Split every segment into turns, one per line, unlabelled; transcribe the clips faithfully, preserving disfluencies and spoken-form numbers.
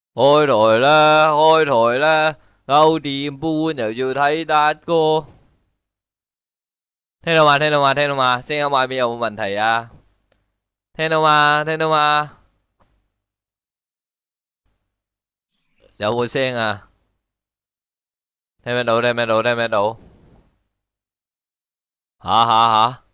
開台啦，開台啦，九點半又要睇達哥，聽到嘛？聽到嘛？聽到嘛？聲音畫面有冇問題啊？聽到嘛？聽到嘛？有冇聲啊？聽唔聽到？聽唔聽到？聽唔聽到？吓吓吓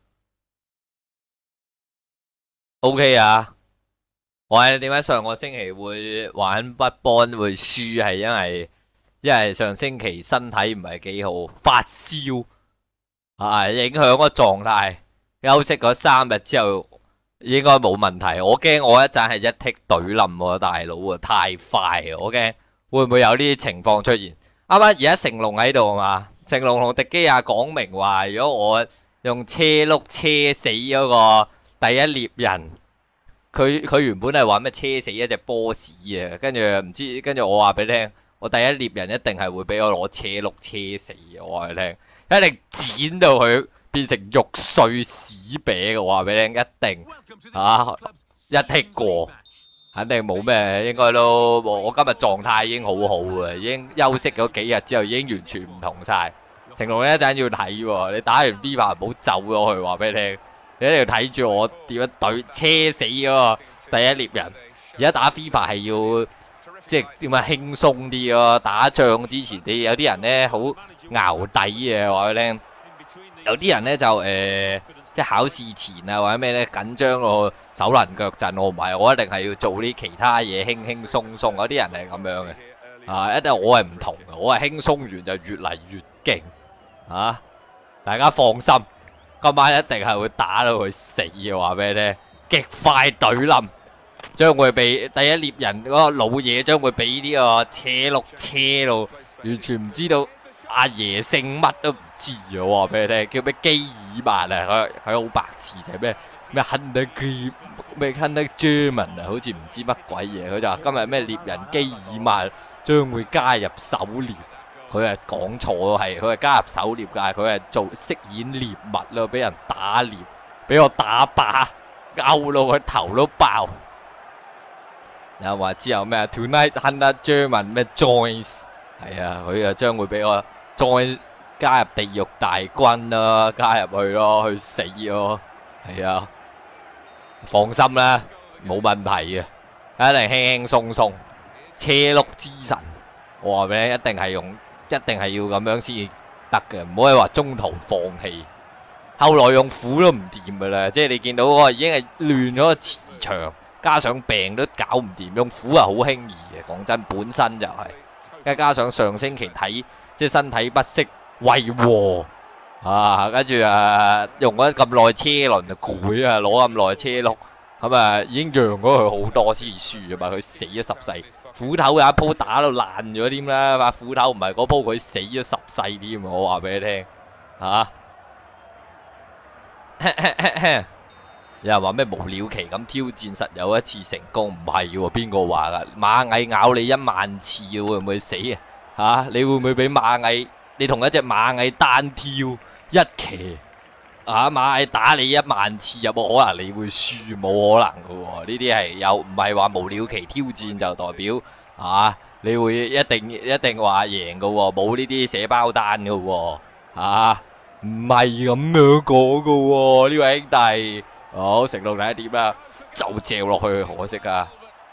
？OK 啊？喂，點解上個星期會玩筆幫會輸？係因為因為上星期身體唔係幾好，發燒啊，影響個狀態。休息咗三日之後應該冇問題。我驚我一陣係一剔懟冧我大佬啊，太快啊！我驚會唔會有呢啲情況出現？啱啱而家成龍喺度啊嘛，成龍同迪基亞講明話，如果我用車轆車死嗰個第一獵人。佢佢原本係話咩車死一隻波士啊，跟住唔知跟住我話俾你聽，我第一獵人一定係會俾我攞車轆車死嘅，我話俾你聽，一定剪到佢變成肉碎屎餅嘅，我話俾你聽，一定嚇、啊、一剔過，肯定冇咩，應該都我今日狀態已經好好嘅，已經休息咗幾日之後已經完全唔同晒。成龍一陣要睇喎，你打完 FIFA 唔好走咗去，話俾你聽。你一定要睇住我點樣懟車死嗰個第一獵人。而家打 FIFA 係要即係點啊輕鬆啲咯。打仗之前你有啲人咧好淆底嘅，話俾你聽。有啲人咧就誒、呃、即係考試前啊或者咩咧緊張個手能腳震，我唔係，我一定係要做啲其他嘢輕輕鬆鬆。有啲人係咁樣嘅啊，一定我係唔同嘅，我係輕鬆完就越嚟越勁啊！大家放心。今晚一定係會打到佢死嘅，話俾你聽，極快懟冧，將會被第一獵人嗰個老嘢將會俾呢個車轆車到，完全唔知道阿爺姓乜都唔知啊！我話俾你聽，叫咩基爾曼啊，佢佢好白痴，就係咩咩 Hunter Grip 咩 Hunter German 啊，好似唔知乜鬼嘢，佢就話今日咩獵人基爾曼將會加入狩獵。佢係講錯咯，係佢係加入狩獵㗎，佢係做飾演獵物咯，俾人打獵，俾我打靶，勾到佢頭都爆。又話之後咩啊 ？Tonight Hunter German 咩 Joins 係啊，佢啊將會俾我 Join 加入地獄大軍啦，加入去咯，去死咯，係啊，放心啦，冇問題嘅，一定輕輕鬆鬆，車轆之神，我話俾你，一定係用。一定係要咁樣先得嘅，唔可以話中途放棄。後來用斧都唔掂嘅啦，即係你見到嗰個已經係亂咗個磁場，加上病都搞唔掂，用斧係好輕易嘅。講真，本身就係、是，跟加上上星期睇即係身體不適為禍啊，跟住啊用咗咁耐車輪就攰啊，攞咁耐車轆，咁啊已經讓咗佢好多先輸啊嘛，佢死咗十世。斧頭有一鋪打到爛咗添啦，把斧頭唔係嗰鋪佢死咗十世添，我話俾你聽嚇。有人話咩無了期咁挑戰實有一次成功，唔係喎，邊個話㗎？螞蟻咬你一萬次會唔會死啊？嚇，你會唔會俾螞蟻？你同一隻螞蟻單挑一騎啊，螞蟻打你一萬次，有冇可能你會輸？冇可能嘅喎，呢啲係有唔係話無了期挑戰就代表啊你會一定一定話贏嘅喎，冇呢啲寫包單嘅喎，啊唔係咁樣講嘅喎，呢位兄弟，好成龍睇點啦，就嚼落去，可惜啊！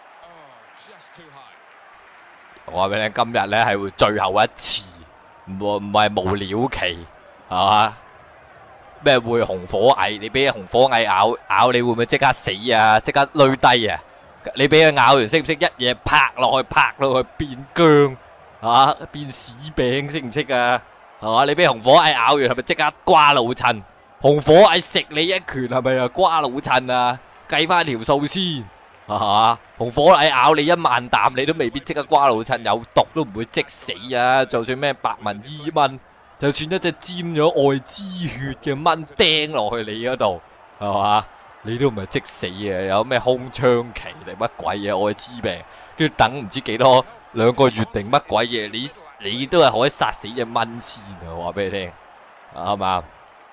我話俾你聽，今日咧係會最後一次，唔唔係無了期，係嘛？咩會紅火蟻？你俾紅火蟻咬咬，你會唔會即刻死啊？即刻累低啊！你俾佢咬完，識唔識一嘢拍落去，拍落去變薑啊？變屎餅，識唔識啊？係嘛？你俾紅火蟻咬完，係咪即刻瓜老襯？紅火蟻食你一拳，係咪啊瓜老襯啊？計翻條數先，係嘛？紅火蟻咬你一萬啖，你都未必即刻瓜老襯，有毒都唔會即死啊！就算咩白紋伊蚊。就算一隻沾咗愛滋血嘅蚊釘落去你嗰度，係嘛？你都唔係即死嘅，有咩空窗期定乜鬼嘢愛滋病，跟住等唔知幾多兩個月定乜鬼嘢，你你都係可以殺死隻蚊先啊！我話俾你聽，啱唔啱？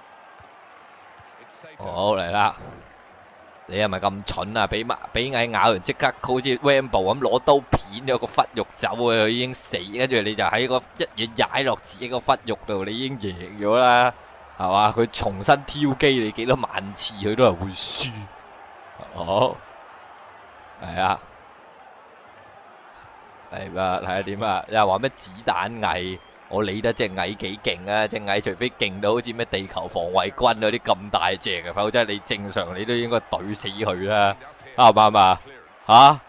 好嚟啦！你係咪咁蠢啊？俾俾蟻咬完即刻好似 Rambo 咁攞刀片剪咗個忽肉走啊，佢已經死，跟住你就喺個一嘢踩落自己個忽肉度，你已經贏咗啦，係嘛？佢重新挑機你幾多萬次，佢都係會輸。好，係啊，係啊，睇下點啊？又話咩子彈蟻？我理得隻蟻幾勁啊！隻蟻除非勁到好似咩地球防衛軍嗰啲咁大隻嘅，否則你正常你都應該懟死佢啦，啱唔啱啊？嚇！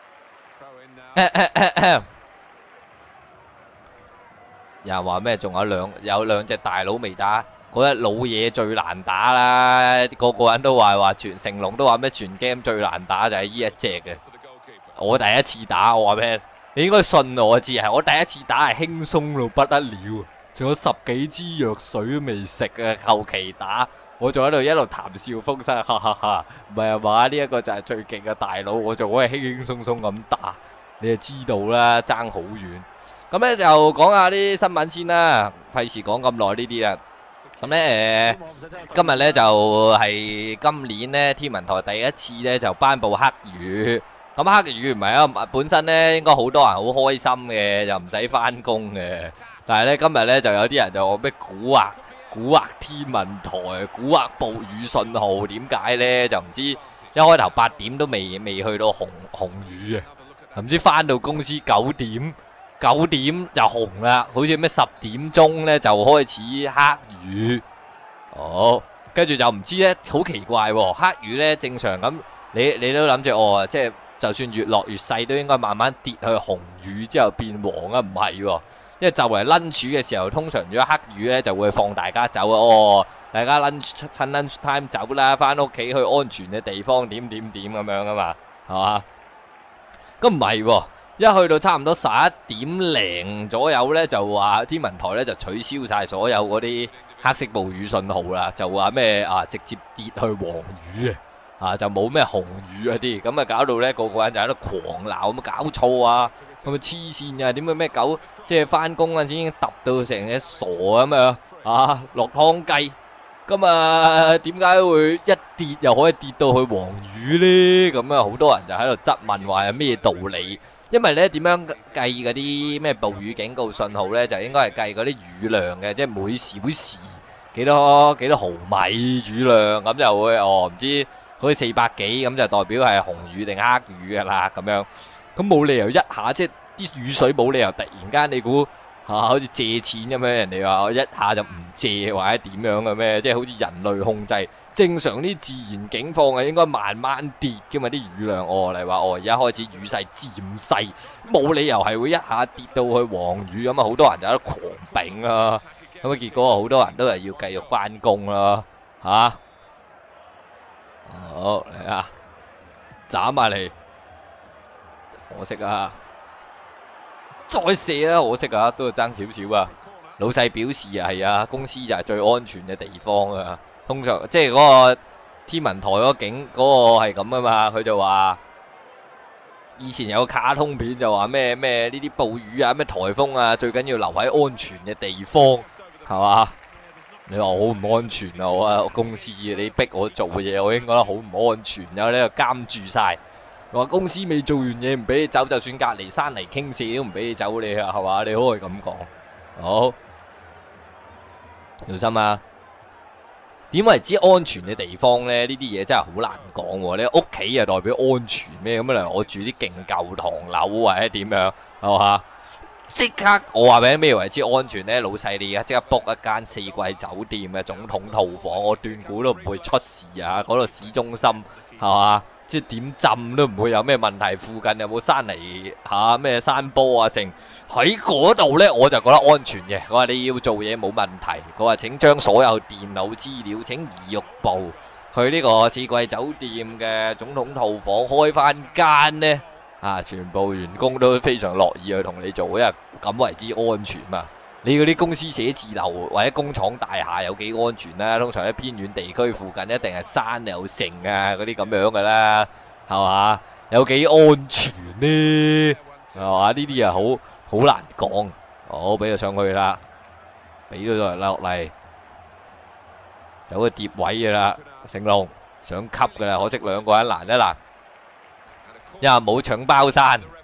有人話咩？仲有兩有兩隻大佬未打，嗰隻老嘢最難打啦！個個人都話話全成龍都話咩全 game 最難打就係呢一隻嘅。我第一次打，我話咩？你應該信我知係，我第一次打係輕鬆到不得了，仲有十幾支藥水都未食啊！後期打，我仲喺度一路談笑風生，哈哈哈！唔係啊嘛，呢一個就係最勁嘅大佬，我仲可以輕輕鬆鬆咁打，你就知道啦，爭好遠。咁咧就講下啲新聞先啦，費事講咁耐呢啲啦。咁咧誒，今日咧就係今年咧天文台第一次咧就頒布黑雨。咁黑雨唔係啊，本身咧應該好多人好開心嘅，又唔使翻工嘅。但係咧今日咧就有啲人就話咩蠱惑蠱惑天文台蠱惑暴雨信號，點解咧就唔知一開頭八點都未未去到紅紅雨啊，唔知翻到公司九點九點就紅啦，好似咩十點鐘咧就開始黑雨。哦，跟住就唔知咧，好奇怪喎！黑雨咧正常咁，你你都諗住哦，即係。就算越落越細，都應該慢慢跌去紅雨之後變黃啊！唔係喎，因為就嚟 lunch 嘅時候，通常如果黑雨咧就會放大家走啊！哦，大家 lunch 趁 lunch time 走啦，翻屋企去安全嘅地方點點點咁樣噶嘛，係嘛？咁唔係喎，一去到差唔多十一點零左右咧，就話天文台咧就取消晒所有嗰啲黑色暴雨信號啦，就話咩啊直接跌去黃雨啊！啊，就冇咩紅雨嗰啲，咁啊搞到咧個個人就喺度狂鬧，咁搞錯啊，咁啊黐線啊，點解咩狗即係翻工嗰陣時已經揼到成隻傻咁樣啊落湯雞，咁啊點解會一跌又可以跌到去黃雨呢？咁啊好多人就喺度質問話有咩道理？因為咧點樣計嗰啲咩暴雨警告信號咧，就應該係計嗰啲雨量嘅，即係每小時幾多幾多毫米雨量，咁就會哦唔知。好似四百幾咁就代表係紅雨定黑雨噶啦咁樣，咁冇理由一下即係啲雨水冇理由突然間你估嚇、啊、好似借錢咁樣，人哋話一下就唔借或者點樣嘅咩？即係好似人類控制正常啲自然景況係應該慢慢跌嘅嘛啲雨量哦，嚟話哦而家開始雨勢漸細，冇理由係會一下跌到去黃雨咁啊！好多人就喺度狂丙啦，咁啊結果好多人都係要繼續翻工啦嚇。好嚟啊！斬埋嚟，可惜啊！再射啊！可惜啊，都係爭少少啊！老細表示啊，係啊，公司就係最安全嘅地方啊。通常即係嗰個天文台嗰個景嗰個係咁噶嘛，佢就話以前有個卡通片就話咩咩呢啲暴雨啊，咩颱風啊，最緊要留喺安全嘅地方，係嘛？你話好唔安全啊！我啊公司你逼我做嘢，我應該覺得好唔安全啊！你喺度監住晒，話公司未做完嘢唔俾你走，就算隔離山泥傾瀉都唔俾你走，你啊係嘛？你可以咁講，好小心啊！點為之安全嘅地方呢？呢啲嘢真係好難講喎。你屋企啊代表安全咩？咁啊，我住啲勁舊唐樓或者點樣係嘛？即刻我話俾你咩為之安全呢？老細你而家即刻 book 一間四季酒店嘅總統套房，我斷估都唔會出事啊！嗰度市中心係嘛？即係點浸都唔會有咩問題。附近有冇山泥嚇咩山坡啊？成喺嗰度呢，我就覺得安全嘅。我話你要做嘢冇問題。佢話請將所有電腦資料請移玉部去呢個四季酒店嘅總統套房開翻間呢。啊！全部員工都非常樂意去同你做，因為咁為之安全嘛。你嗰啲公司寫字樓或者工廠大廈有幾安全啦？通常喺偏遠地區附近一定係山有城啊，嗰啲咁樣噶啦，係嘛？有幾安全呢？係嘛？呢啲啊好好難講。好，俾佢上去啦，俾咗落落嚟，走去疊位噶啦。成龍想級噶啦，可惜兩個人難一難。因為冇搶包山，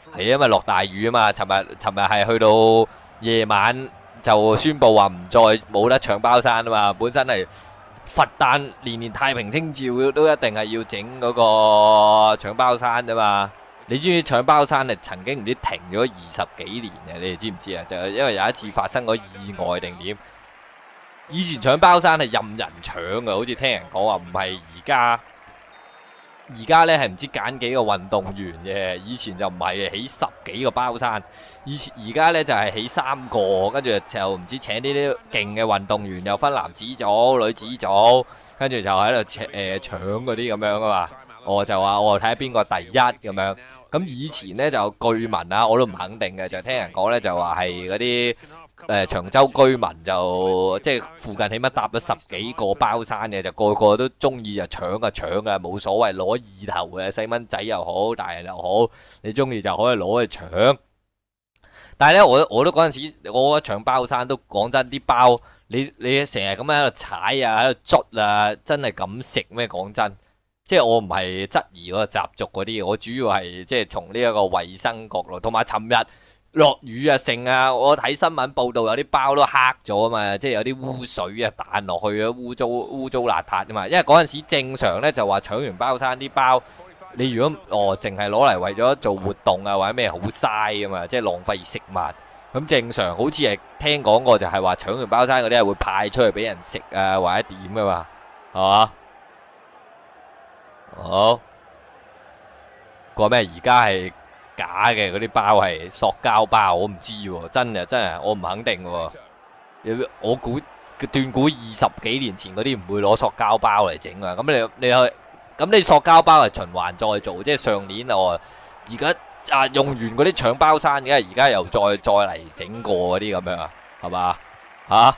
係因為落大雨啊嘛，尋日尋日係去到夜晚就宣布話唔再冇得搶包山啊嘛，本身係佛誕年年太平清醮都一定係要整嗰個搶包山啫嘛。你知唔知搶包山係曾經唔知停咗二十幾年嘅？你哋知唔知啊？就係因為有一次發生咗意外定點。以前搶包山係任人搶嘅，好似聽人講話，唔係而家。而家呢係唔知揀幾個運動員嘅，以前就唔係起十幾個包山，以前而家呢就係起三個，跟住就唔知請呢啲勁嘅運動員，又分男子組、女子組，跟住就喺度誒搶嗰啲咁樣啊嘛。我就話我睇下邊個第一咁樣。咁以前呢就據聞啊，我都唔肯定嘅，就聽人講呢就話係嗰啲誒長洲居民就即係附近起碼搭咗十幾個包山嘅，就個個都中意就搶啊搶啊，冇所謂，攞意頭嘅細蚊仔又好，大人又好，你中意就可以攞去搶。但係呢，我我都嗰陣時，我覺得搶包山都講真啲包，你你成日咁樣喺度踩啊，喺度捽啊，真係敢食咩？講真。即係我唔係質疑嗰個習俗嗰啲，我主要係即係從呢一個衞生角度，同埋尋日落雨啊剩啊，我睇新聞報道有啲包都黑咗啊嘛，即係有啲污水啊彈落去啊，污糟污糟邋遢啊嘛。因為嗰陣時正常呢就話搶完包山啲包，你如果哦淨係攞嚟為咗做活動啊或者咩好嘥啊嘛，即係浪費食物。咁正常好似係聽講過就係話搶完包山嗰啲係會派出去俾人食啊或者點噶嘛，係嘛？好，講咩？而家係假嘅嗰啲包係塑膠包，我唔知喎，真嘅真係我唔肯定喎。我估斷估二十幾年前嗰啲唔會攞塑膠包嚟整啊。咁你你去咁你塑膠包係循環再做，即係上年我而家啊用完嗰啲搶包山嘅，而家又再再嚟整過嗰啲咁樣啊，係嘛嚇？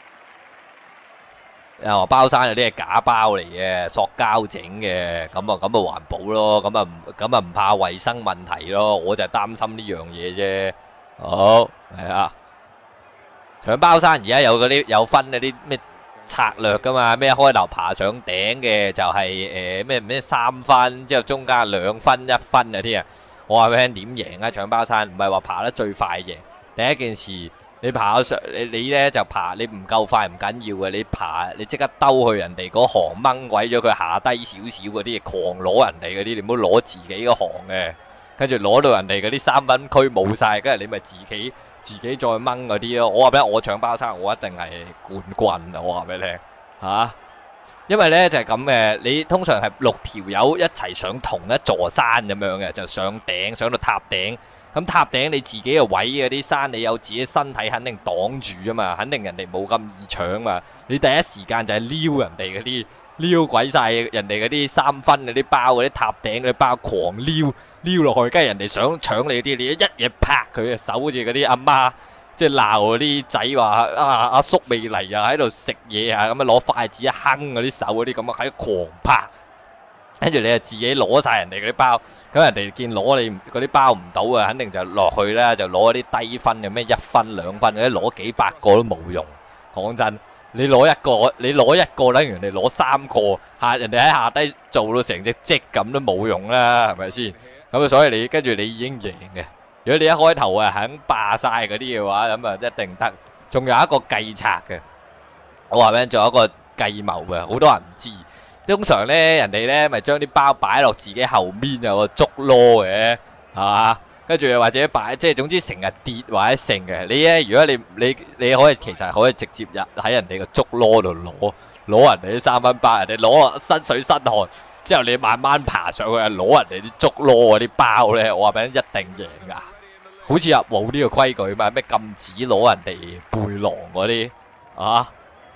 又話包山有啲係假包嚟嘅，塑膠整嘅，咁啊咁啊環保咯，咁啊唔咁啊唔怕衞生問題咯，我就係擔心呢樣嘢啫。好係啊，搶包山而家有嗰啲有分嗰啲咩策略噶嘛？咩開頭爬上頂嘅就係誒咩咩三分，之後中間兩分一分嗰啲啊。我話俾你聽點贏啊！搶包山唔係話爬得最快贏，第一件事。你爬上你你咧就爬，你唔夠快唔緊要嘅，你爬你即刻兜去人哋嗰行掹鬼咗佢下低少少嗰啲，狂攞人哋嗰啲，你唔好攞自己嗰行嘅，跟住攞到人哋嗰啲三分區冇晒，跟住你咪自己自己再掹嗰啲咯。我話俾你，我搶包山，我一定係冠軍啊！我話俾你聽嚇，因為咧就係咁嘅，你通常係六條友一齊上同一座山咁樣嘅，就上頂上到塔頂。咁塔頂你自己嘅位嗰啲山，你有自己身體肯定擋住啊嘛，肯定人哋冇咁易搶嘛。你第一時間就係撩人哋嗰啲，撩鬼晒人哋嗰啲三分嗰啲包，嗰啲塔頂嗰啲包，狂撩撩落去，跟住人哋想搶你嗰啲，你一嘢拍佢嘅手，好似嗰啲阿媽即係鬧嗰啲仔話啊阿叔未嚟啊，喺度食嘢啊，咁樣攞筷子一坑嗰啲手嗰啲咁啊，喺度狂拍。跟住你就自己攞晒人哋嗰啲包，咁人哋見攞你嗰啲包唔到啊，肯定就落去啦，就攞啲低分嘅咩一分兩分，或者攞幾百個都冇用。講真，你攞一個，你攞一個等於人哋攞三個，嚇人哋喺下低做到成隻積咁都冇用啦，係咪先？咁啊，所以你跟住你已經贏嘅。如果你一開頭啊肯霸晒嗰啲嘅話，咁啊一定得。仲有一個計策嘅，我話俾你，仲有一個計謀嘅，好多人唔知。通常咧，人哋咧咪將啲包擺落自己後面有個竹籮嘅，係嘛？跟住或者擺，即係總之成日跌或者成嘅。你咧，如果你你你可以其實可以直接入喺人哋個竹籮度攞攞人哋啲三分包，人哋攞身水身汗之後，你慢慢爬上去攞人哋啲竹籮嗰啲包咧，我話俾你一定贏㗎。好似又冇呢個規矩嘛？咩禁止攞人哋背囊嗰啲啊？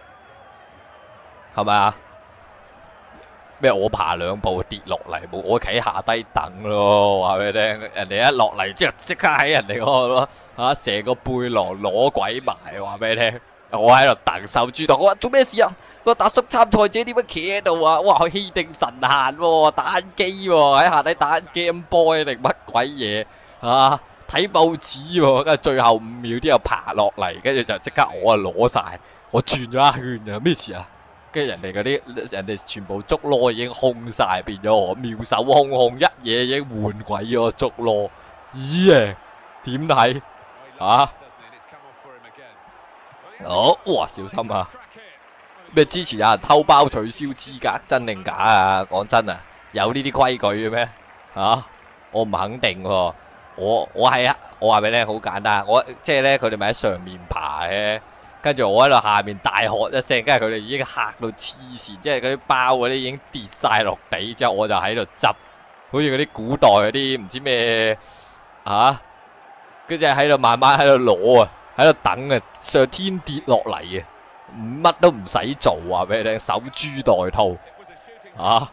係咪啊？咩？我爬兩步跌落嚟，冇我企下低等咯。話俾你聽，人哋一落嚟之後即刻喺人哋嗰個嚇成個背囊攞鬼埋。話俾你聽，我喺度等受豬頭。我話做咩事啊？個達叔參賽者點解企喺度啊？哇！佢氣定神閒喎，打緊機喎，喺下底打緊 Game Boy 定乜鬼嘢嚇？睇報紙喎，跟住最後五秒之後爬落嚟，跟住就即刻我啊攞晒，我轉咗一圈啊！咩事啊？跟住人哋嗰啲，人哋全部竹籮已經空晒，變咗我妙手空空，一嘢已經換鬼咗竹籮。 咦？點睇啊？好，哇！小心啊！咩之前有人偷包取消資格，真定假啊？講真啊，有呢啲規矩嘅咩？啊，我唔肯定喎。我我係啊，我話俾你聽，好簡單。我即係咧，佢哋咪喺上面爬嘅，跟住我喺度下面大喝一聲，跟住佢哋已經嚇到黐線，即係嗰啲包嗰啲已經跌晒落地，之後我就喺度執，好似嗰啲古代嗰啲唔知咩啊，跟住喺度慢慢喺度攞啊，喺度等啊，上天跌落嚟啊！乜都唔使做啊！俾你聽，守株待兔啊！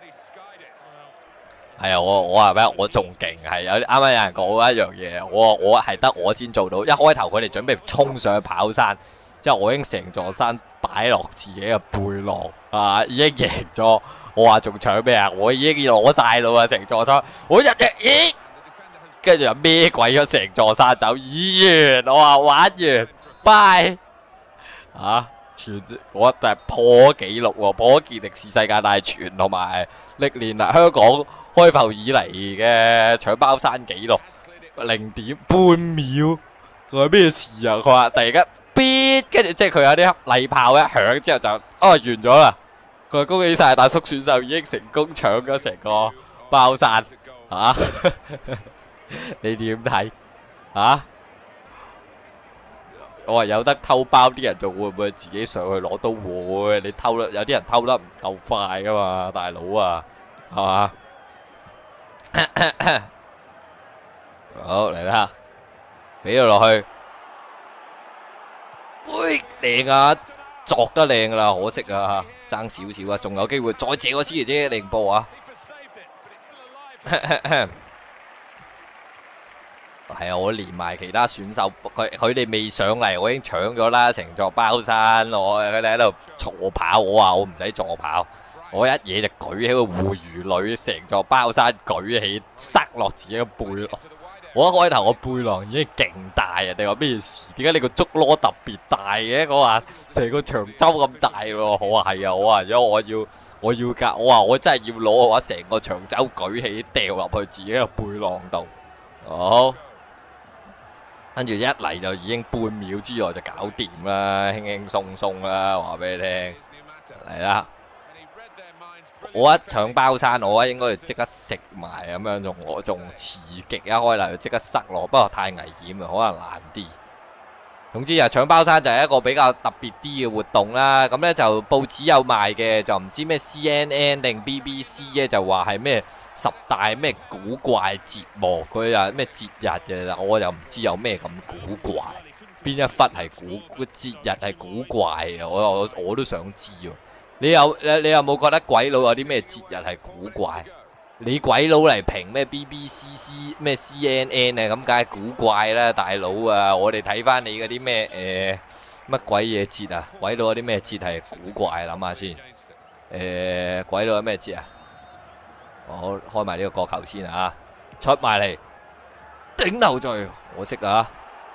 係啊，我我話咩？我仲勁，係有啱啱有人講一樣嘢，我我係得我先做到。一開頭佢哋準備衝上去跑山，之後我已經成座山擺落自己嘅背囊啊，已經贏咗。我話仲搶咩啊？我已經攞晒啦喎，成座山，我一隻咦，跟住又孭鬼咗成座山走，咦完，我話玩完，拜啊！全我就係破紀錄喎，破健力士世界大全同埋歷年嚟香港開埠以嚟嘅搶包山紀錄零點半秒。佢話咩事啊？佢話突然間咇，跟住即係佢有啲禮炮一響之後就哦完咗啦。佢話恭喜晒大叔選手已經成功搶咗成個包山啊！你點睇啊？我話有得偷包啲人仲會唔會自己上去攞？都會，你偷得有啲人偷得唔夠快噶嘛，大佬啊，係嘛？好嚟啦，俾佢落去，喂靚啊，作得靚噶啦，可惜啊，爭少少啊，仲有機會再借個先啫，零波啊！係啊，我連埋其他選手，佢佢哋未上嚟，我已經搶咗啦，成座包山，我佢哋喺度助跑，我話我唔使助跑，我一嘢就舉起個護魚女，成座包山舉起，塞落自己個背囊。我一開頭個背囊已經勁大啊！你話咩事？點解你個竹籮特別大嘅？我話成個長洲咁大喎，我話係啊，我話如果我要我要㗎，我話我真係要攞嘅話，成個長洲舉起掉入去自己個背囊度，好。跟住一嚟就已經半秒之內就搞掂啦，輕輕鬆鬆啦，話俾你聽，嚟啦！我一搶包山，我應該就即刻食埋咁樣，仲我仲刺激一開嚟就即刻塞落，不過太危險啊，可能難啲。總之啊，搶包山就係一個比較特別啲嘅活動啦。咁呢就報紙有賣嘅，就唔知咩 C N N 定 B B C 咧，就話係咩十大咩古怪節目，佢又咩節日嘅，我又唔知有咩咁古怪，邊一忽係古個節日係古怪嘅，我我我都想知喎。你有你你有冇覺得鬼佬有啲咩節日係古怪？你鬼佬嚟評咩 B B C C 咩 C N N 啊，咁梗係古怪啦，大佬啊！我哋睇翻你嗰啲咩誒乜鬼嘢節啊？鬼佬有啲咩節係古怪？諗下先。誒，鬼佬有咩節啊？我開埋呢個國球先啊！出埋嚟，頂頭罪，我識啊！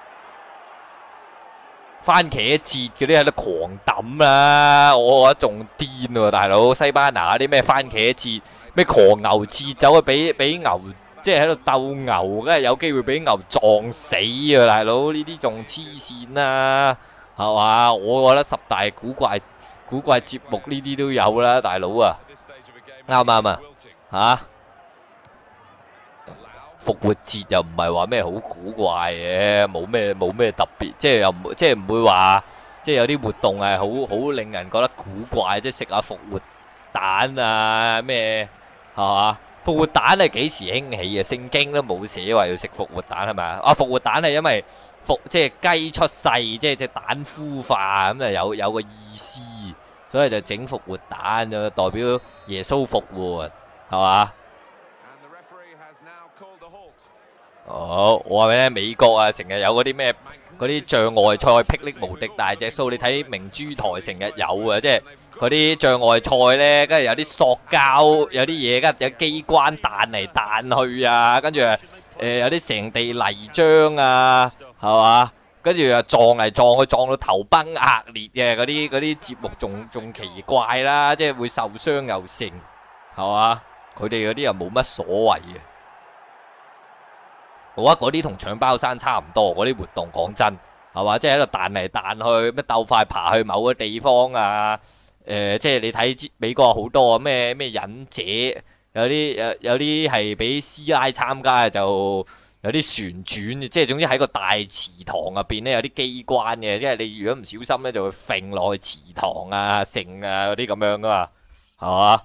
番茄節嗰啲喺度狂抌啦，我覺得仲癲喎，大佬！西班牙啲咩番茄節？咩狂牛節走去俾俾牛，即係喺度鬥牛，梗係有機會俾牛撞死啊！大佬呢啲仲黐線啦，係嘛？我覺得十大古怪古怪節目呢啲都有啦，大佬啊，啱唔啱啊？嚇！復活節又唔係話咩好古怪嘅，冇咩冇咩特別，即係又唔即係唔會話，即係有啲活動係好好令人覺得古怪，即係食下復活蛋啊咩？係嘛？復活蛋係幾時興起啊？聖經都冇寫話要食復活蛋係咪啊？啊復活蛋係因為復即係雞出世，即係隻蛋孵化咁啊，有有個意思，所以就整復活蛋就代表耶穌復活係嘛？好，我話俾你聽，美國啊成日有嗰啲咩嗰啲障礙賽霹靂無敵大隻蘇，你睇明珠台成日有啊，即係嗰啲障礙賽呢，跟住有啲塑膠，有啲嘢，跟住有機關彈嚟彈去啊，跟住誒有啲成地泥漿啊，係嘛？跟住又撞嚟撞去，撞到頭崩額裂嘅嗰啲嗰啲節目仲仲奇怪啦，即係會受傷又成，係嘛？佢哋嗰啲又冇乜所謂嘅。 我覺得嗰啲同搶包山差唔多，嗰啲活動講真係嘛，即係喺度彈嚟彈去，咩鬥快爬去某個地方啊，誒、呃，即係你睇美國好多咩咩忍者，有啲有有啲係俾師奶參加嘅，就有啲旋轉，即係總之喺個大祠堂入邊咧有啲機關嘅，即係你如果唔小心咧就會揈落去祠堂啊、剩啊嗰啲咁樣噶嘛，係嘛？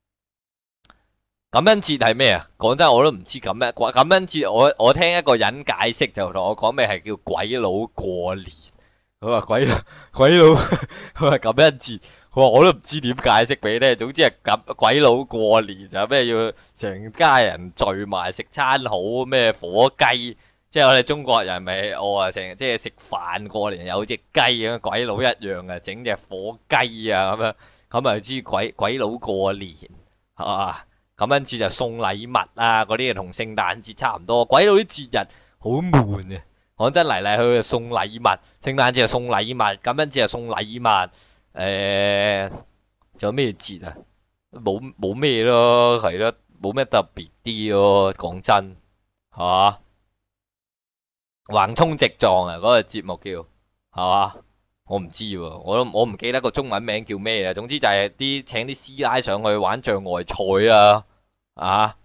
感恩節係咩啊？講真我都唔知感恩感恩節，我我聽一個人解釋就同我講咩係叫鬼佬過年。佢話鬼佬鬼佬佢話感恩節，佢話我都唔知點解釋俾你聽。總之係咁鬼佬過年就咩要成家人聚埋食餐好咩火雞，即係我哋中國人咪我話成即係食飯過年有隻雞咁，鬼佬一樣啊，整隻火雞啊咁樣，咁咪知鬼鬼佬過年係嘛？感恩節就送禮物啊，嗰啲同聖誕節差唔多。鬼佬啲節日好悶啊！講真嚟嚟去去送禮物，聖誕節就送禮物，感恩節就送禮物。誒，仲有咩節啊？冇冇咩咯，係咯，冇咩特別啲咯。講真，係嘛？橫衝直撞啊！嗰個節目叫係嘛？我唔知喎，我都我唔記得個中文名叫咩啦。總之就係啲請啲師奶上去玩障礙賽啊！啊，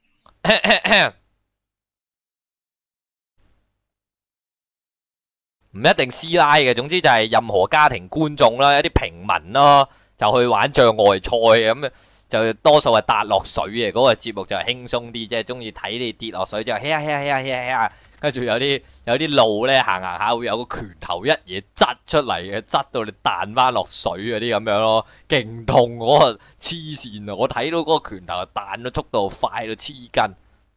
唔一定師奶嘅，總之就係任何家庭觀眾啦，一啲平民咯，就去玩障礙賽咁，就多數係搭落水嘅。嗰個節目就係輕鬆啲，即係中意睇你跌落水之後，嘿呀嘿呀嘿呀嘿呀嘿呀，跟住有啲有啲路咧行行下會有個拳頭一嘢擠出嚟嘅，擠到你彈翻落水嗰啲咁樣咯，勁痛嗰個黐線啊！我睇到嗰個拳頭彈到速度快到黐筋。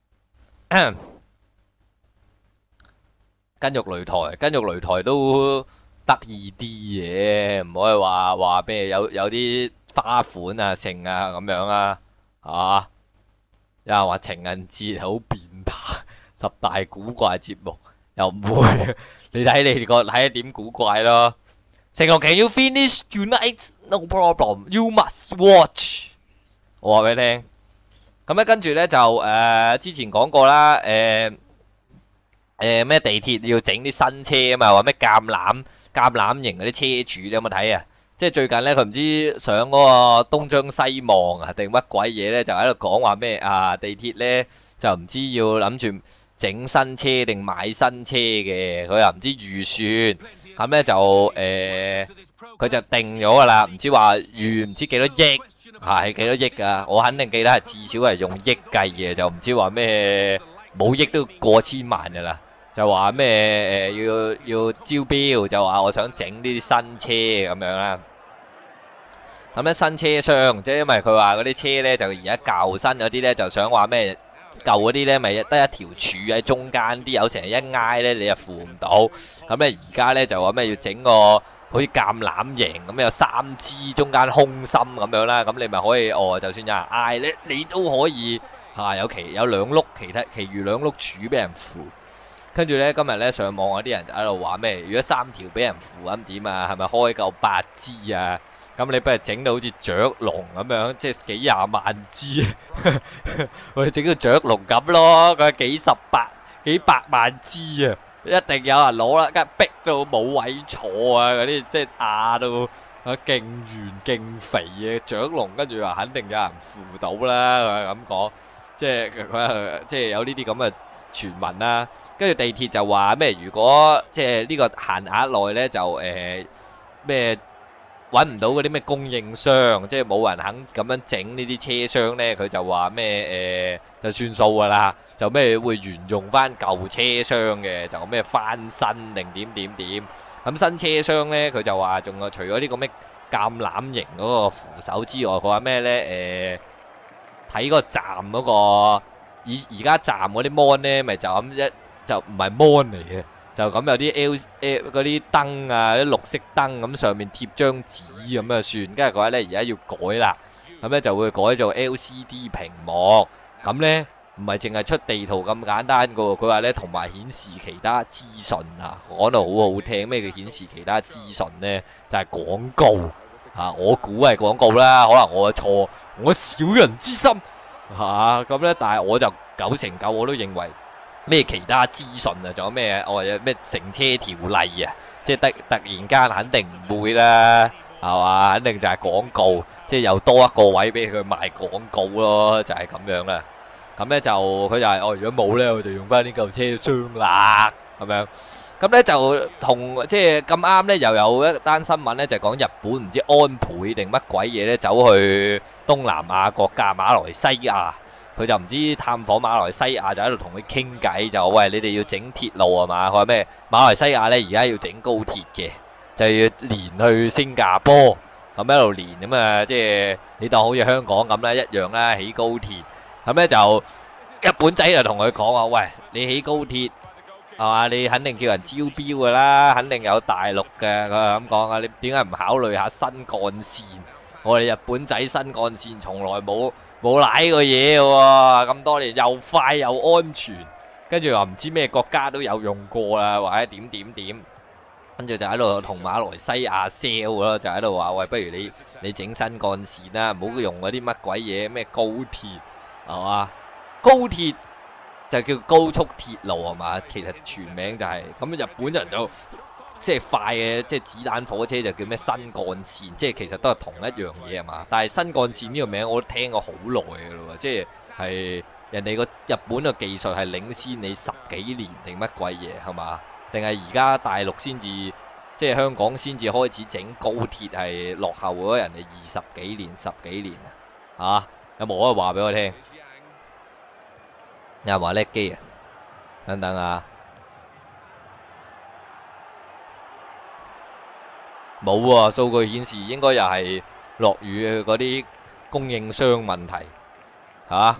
筋肉擂台，筋肉擂台都得意啲嘅，唔可以話話咩有有啲花款啊、剩啊咁樣啊，係嘛？有人話情人節好變態，十大古怪節目又唔會，你睇你個睇下點古怪咯。成龍 Can you finish tonight? No problem. You must watch。我話俾你聽，咁咧跟住咧就誒、呃、之前講過啦，誒、呃。誒咩、呃、地鐵要整啲新車啊嘛，話咩橄欖橄欖型嗰啲車柱，你有冇睇啊？即係最近咧，佢唔知上嗰個東張西望啊，定乜鬼嘢咧，就喺度講話咩啊？地鐵咧就唔知要諗住整新車定買新車嘅，佢又唔知預算，咁咧就誒佢、呃、就定咗噶啦，唔知話預唔知幾多億，係幾多億啊？我肯定記得係至少係用億計嘅，就唔知話咩冇億都過千萬噶啦。就話咩誒要要招標，就話我想整呢啲新車咁樣啦。咁咧新車廂，即係因為佢話嗰啲車咧就而家舊新嗰啲咧就想話咩舊嗰啲咧咪得一條柱喺中間，啲友成日一挨咧你又扶唔到。咁咧而家咧就話咩要整個好似橄欖形咁有三支中間空心咁樣啦。咁你咪可以哦，就算有人挨咧，你都可以嚇有其有兩碌其他，其餘兩碌柱俾人扶。跟住咧，今日咧上網嗰啲人就喺度話咩？如果三條俾人扶咁點啊？係咪開夠八支啊？咁你不如整到好似雀龍咁樣，即係幾廿萬支，我哋整到雀龍咁咯。佢幾十百幾百萬支啊，一定有人攞啦，梗係逼到冇位坐啊！嗰啲即係壓到啊勁圓勁肥嘅雀龍，跟住話肯定有人扶到啦。佢係咁講，即係佢即係有呢啲咁嘅傳聞啦，跟住地鐵就話咩？如果即係呢個限額內咧，就誒咩揾唔到嗰啲咩供應商，即係冇人肯咁樣整呢啲車廂咧，佢就話咩誒就算數噶啦，就咩會沿用翻舊車廂嘅，就咩翻新定點點點。咁新車廂咧，佢就話仲有除咗呢個咩橄欖型嗰個扶手之外，佢話咩咧誒睇個站嗰個。而而家站嗰啲 mon 咧，咪就咁一就唔係 mon 嚟嘅，就咁有啲 L 嗰啲燈啊，啲綠色燈咁上面貼張紙咁啊算，跟住佢話咧而家要改啦，咁咧就會改做 L C D 屏幕，咁咧唔係淨係出地圖咁簡單噶喎，佢話咧同埋顯示其他資訊啊，講到好好聽，咩叫顯示其他資訊咧？就係廣告啊，我估係廣告啦，可能我錯，我小人之心。嚇咁咧，但係我就九成九我都認為咩其他資訊啊，仲有咩我話咩乘車條例啊，即係突突然間肯定唔會啦，係嘛？肯定就係廣告，即係又多一個位俾佢賣廣告咯，就係咁樣啦。咁咧就佢就係哦，如果冇咧，我就用翻呢嚿車廂啦，咁樣。咁咧就同即係咁啱咧，又有一單新聞咧，就講日本唔知安倍定乜鬼嘢咧，走去東南亞國家馬來西亞。佢就唔知探訪馬來西亞，就喺度同佢傾偈，就喂你哋要整鐵路啊嘛？佢話咩？馬來西亞咧而家要整高鐵嘅，就要連去新加坡，咁一路連咁啊，即係你當好似香港咁啦，一樣啦，起高鐵。咁咧就日本仔就同佢講話，喂，你起高鐵係嘛？你肯定叫人招標噶啦，肯定有大陸嘅。佢係咁講啊，你點解唔考慮下新幹線？我哋日本仔新幹線從來冇。冇舐過嘢喎，咁多年又快又安全，跟住話唔知咩國家都有用過啦，或者點點點，跟住就喺度同馬來西亞 sell 咯，就喺度話喂，不如你你整新幹線啦，唔好用嗰啲乜鬼嘢咩高鐵係嘛？高鐵就叫高速鐵路係嘛？其實全名就係、是、咁，日本人就。即係快嘅，即係子彈火車就叫咩新幹線，即係其實都係同一樣嘢係嘛？但係新幹線呢個名我都聽過好耐嘅咯喎，即係係人哋個日本嘅技術係領先你十幾年定乜鬼嘢係嘛？定係而家大陸先至即係香港先至開始整高鐵係落後咗人哋二十幾年十幾年啊？嚇有冇可以話俾我聽？有人話叻機啊？等等啊！冇喎，數據顯示應該又係落雨嘅嗰啲供應商問題嚇。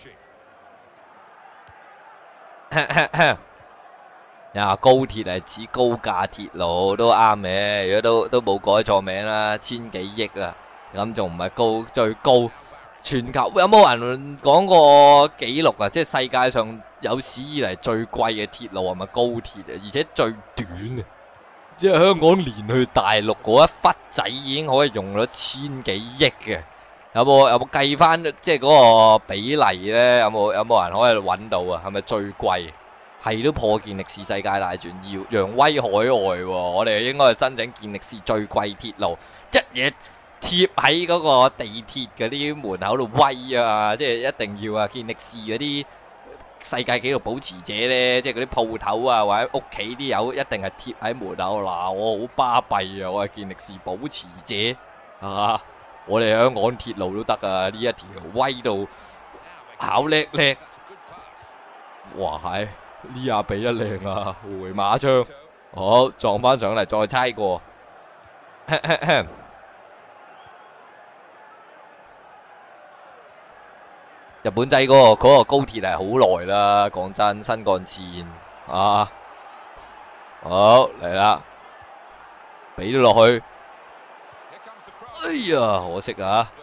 呀，高鐵係指高架鐵路都啱嘅，如果都都冇改錯名啦，千幾億啊，咁仲唔係高最高？全球有冇人講過紀錄啊？即係世界上有史以嚟最貴嘅鐵路係咪高鐵啊？而且最短啊！即係香港連去大陸嗰一忽仔已經可以用咗千幾億嘅，有冇有冇計翻即係嗰個比例呢？有冇有冇人可以揾到啊？係咪最貴？係都破健力士世界大全，要揚威海外喎！我哋應該係申請健力士最貴鐵路，一嘢貼喺嗰個地鐵嗰啲門口度威啊！即係一定要啊！健力士嗰啲。世界紀錄保持者呢，即係嗰啲鋪頭啊，或者屋企啲友一定係貼喺門口嗱，我好巴閉啊！我係健力士保持者啊！我哋香港鐵路都得啊！呢一條威到考叻叻，哇係呢下比得靚啊！回馬槍，好撞翻上嚟再猜過。日本仔嗰、嗰個、嗰個高鐵係好耐啦，講真，新幹線啊，好嚟啦，俾咗落去，哎呀，可惜啊！